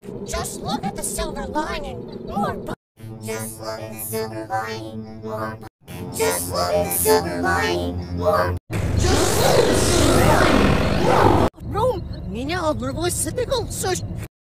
Just look at the silver lining. More. Just look at the silver lining. More. Just look at the silver lining. More. Just look at the silver lining. Rome, меня одного сыпикал,